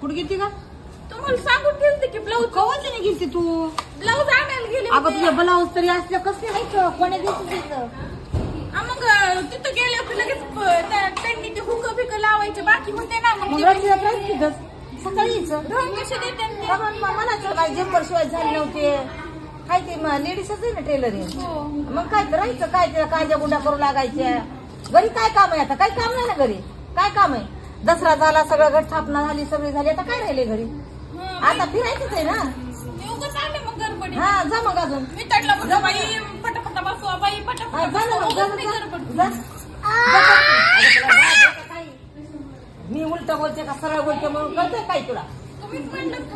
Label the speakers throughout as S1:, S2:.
S1: कुठे गेलती का?
S2: तुम्हाला सांगून गेलते की ब्लाऊज
S1: कवाच नाही गेलती तू?
S2: ब्लाऊज आणायला गेले
S1: अगं तुझ्या ब्लाऊज तरी असल्या कसले नाही कोण्या दिवशी
S2: मग तिथं गेले की लगेच त्यांनी ते हुक फिक लावायचे बाकी होते ना. मग
S1: रात्रीला काय सकाळी
S2: ढोंग कसे देते
S1: म्हणायचं काय जम्पर शिवाय झाले नव्हते काय ते लेडीजच आहे ना टेलरिंग. मग काय करायचं काय तिला कांद्या गुंडा करू लागायच्या. घरी काय काम आहे आता? काही काम नाही ना घरी. काय काम आहे? दसरा झाला सगळं घट स्थापना झाली सगळी झाली आता काय राहिले घरी? आता फिरायचंच आहे ना.
S2: मग गडबडी
S1: हा जा मग अजून
S2: मी तडला बघा बाई पटापटा बसवा बाई पटापटा
S1: मी उलट बोलते का सरळ बोलते म्हणून कळतंय काय तुला?
S2: तुम्हीच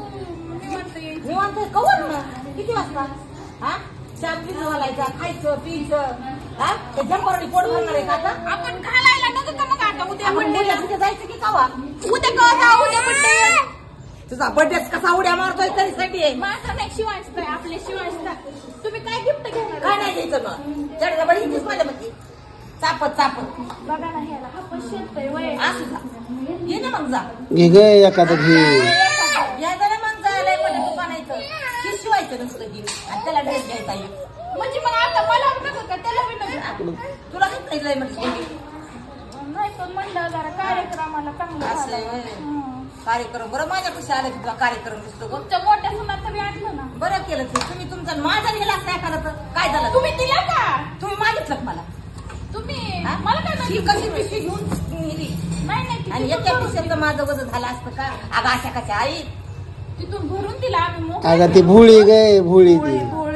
S2: म्हणलं
S1: निवांत कवर ना किती वाजता? हा चहा पिणं घालायचा खायचं पियचं. हा ते जम्परनी पोट भरणार आहे का आता?
S2: आपण घालायला नको का मग आता उद्या
S1: बड्डेला तिथे जायचं की कावा?
S2: उद्या कवा उद्या बड्डे
S1: तुझा बड्डे कसा उड्या मारतोय तरीसाठी आहे.
S2: माझा नाही शिवायचं आहे आपले शिवायचं. तुम्ही काय गिफ्ट घेणार?
S1: काय नाही घ्यायचं मग चढ बडी हिंदीच माझ्या मध्ये चापत चापत
S2: बघा ना ह्याला हा पण शेततोय वय
S1: असू जा ये ना मग जा
S3: घे गे एखादं घे.
S1: या जरा मग जायला पण दुकान आहे की शिवायचं नसतं की आणि त्याला ड्रेस घ्यायचा आहे.
S2: म्हणजे मग आता मला नको का त्याला बी नको?
S1: तुला काही नाही म्हणजे
S2: नाही पण म्हणलं जरा कार्यक्रमाला चांगलं
S1: असं कार्यक्रम बरं माझ्यापाशी आलं की तुला कार्यक्रम दिसतो गं.
S2: तुमच्या मोठ्या मुलाचं बी आणलं ना.
S1: बरं केलं ते तुम्ही तुमचा माझा नेला असता एखादा तर काय झालं?
S2: तुम्ही दिला का?
S1: तुम्ही मागितलं का मला?
S2: तुम्ही मला काय
S1: ही कशी पिशवी घेऊन नेली
S2: नाही
S1: आणि एका पिशवीचं माझं वजन झालं असतं का? अगं अशा कशा आई
S2: तिथून भरून दिला आम्ही.
S3: अगं ती भुळी गे भुळी ती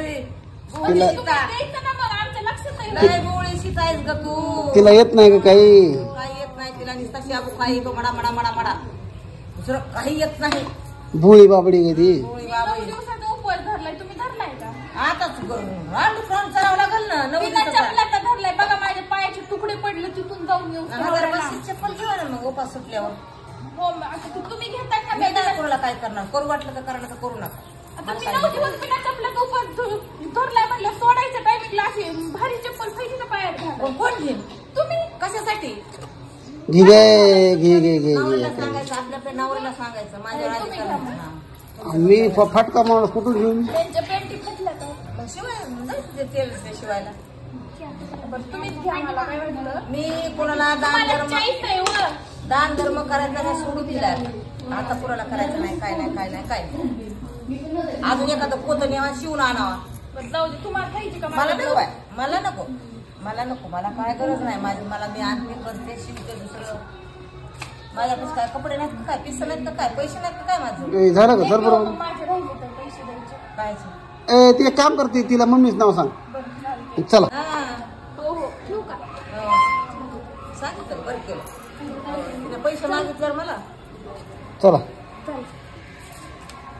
S1: तिला
S2: द्यायचं ना मग आमच्या लक्षात नाही.
S1: गोळी शिकायच ग तू.
S3: तिला येत नाही का काही?
S1: काही येत नाही तिला नुसता शाबू काही येतो मडा मडा मडा मडा दुसरं काही येत नाही.
S3: भुळी बाबडी गे ती.
S1: गोळी
S2: 9 दिवसाचा उपवास धरलाय तुम्ही धरलाय का?
S1: आताच रांड फ्रॉन चढावं लागल ना 9
S2: बिना
S1: दिवसाचा.
S2: चपलाचा धरलाय बघा माझ्या पायाचे तुकडे पडले तिथून जाऊन येऊन.
S1: हजार बस चप्पल घेऊ ना मग उपास सुटल्यावर.
S2: हो आता तुम्ही घेताय का?
S1: मी नाही कोणाला काय करणार करू वाटलं तर करणार तर करू नका.
S2: आता मी 9 दिवस बिना चपलाचा उपवास धरलाय म्हणलं सोडायचं टायमिंगला अशी भारी चप्पल पाहिजे पायात घाला.
S1: कोण घेईन?
S2: तुम्ही
S1: कशासाठी?
S3: घे गे घे घे घे
S1: नवऱ्याला
S3: घे.
S1: सांगायचं आपल्या नवऱ्याला सांगायचं माझ्या
S2: तुम्ही
S1: राजी
S3: मी फटका माणूस कुठून घेऊन?
S2: त्यांच्या पॅन्टी फाटल्या का?
S1: शिवाय जायचं तेल शिवायला.
S2: बरं तुम्हीच घ्या मला काय वाटलं.
S1: मी कोणाला दान
S2: मला
S1: धर्म
S2: चॉईस आहे व.
S1: दान धर्म करायचा नाही सोडून दिला. आता कोणाला करायचं नाही काय नाही काय नाही काय नाही. अजून एखादं पोतं नेवा शिवून आणावा.
S2: बरं जाऊ दे तुम्हाला खायची का?
S1: मला नको बाय मला नको मला नको मला काय गरज नाही माझी मला मी आणते बसते शिवते दुसरं. माझ्यापाशी काय कपडे नाहीत का काय पिसं नाहीत का काय पैसे नाहीत का काय माझं?
S3: ए, झालं का सर बरोबर?
S2: माझे राहिले तर पैसे द्यायचे.
S1: काय
S3: ए ती एक काम करते तिला मम्मीच नाव सांग.
S2: बरं चालेल.
S3: चला
S1: हा
S2: हो हो ठेवू का?
S1: सांगितलं बरं केलं. तिने पैसे मागितल्यावर मला
S3: चला.